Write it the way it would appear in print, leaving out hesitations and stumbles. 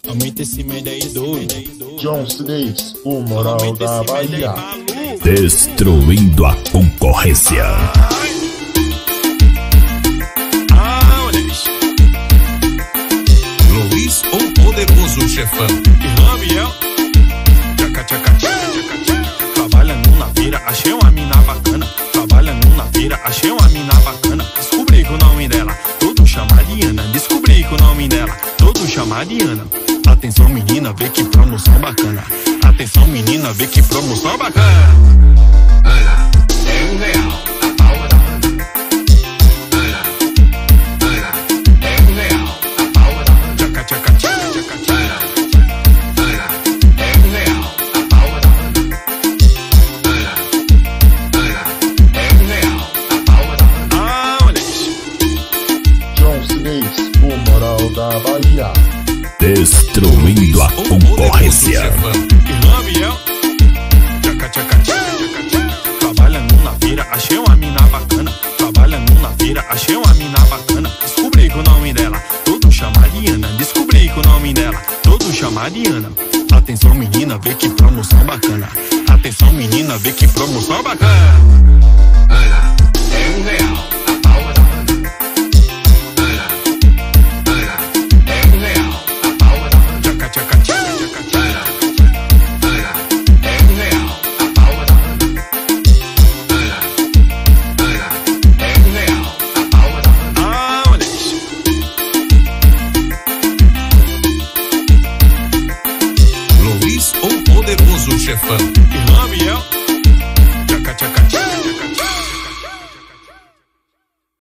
Aumenta esse média aí, doido. John Cines, o moral da Bahia. Destruindo a concorrência. Luiz, o poderoso chefão. Irlamiel. Tchaca, tchaca, tchaca, tchaca. Trabalhando na feira, achei uma mina bacana. Trabalhando na feira, achei uma mina bacana. Descobri que o nome dela, todo chama Diana. Descobri que o nome dela, todo chama Diana. Atenção menina, vê que promoção bacana. Atenção menina, vê que promoção bacana. Ana, é R$1 a palma da Ana. Ana, é R$1 a palma da Ana. Tchaca, tchaca, tchaca, tchaca, tchaca. Ana, é R$1 a palma da Ana. Ana, é R$1 a palma da Ana. Ah, olha isso. John Cines, o moral da Bahia. Destruindo a concorrência. Irlamiel. Tchaca, tchaca, tchaca, tchaca, tchaca. Trabalhando na feira, achei uma mina bacana. Trabalhando na feira, achei uma mina bacana. Descobri que o nome dela, todo chama Diana. Descobri que o nome dela, todo chama Diana. Atenção menina, vê que promoção bacana. Atenção menina, vê que promoção bacana. Ana, é R$1 a palma da Ana. Ana, é R$1 a palma da Ana. Tchaca, tchaca, tchaca, tchaca, tchaca. Ana, é R$1 a palma da Ana. Ana, é R$1 a palma da Ana. Ah, olha isso. Luiz, o poderoso chefão.